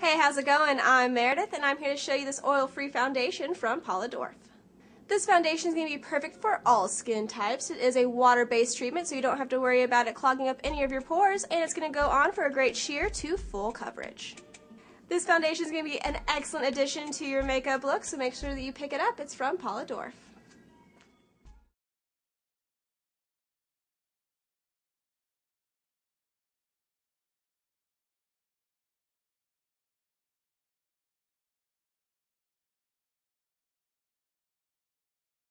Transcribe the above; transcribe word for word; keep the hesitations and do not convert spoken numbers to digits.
Hey, how's it going? I'm Meredith and I'm here to show you this oil-free foundation from Paula Dorf. This foundation is going to be perfect for all skin types. It is a water-based treatment, so you don't have to worry about it clogging up any of your pores, and it's going to go on for a great sheer to full coverage. This foundation is going to be an excellent addition to your makeup look, so make sure that you pick it up. It's from Paula Dorf.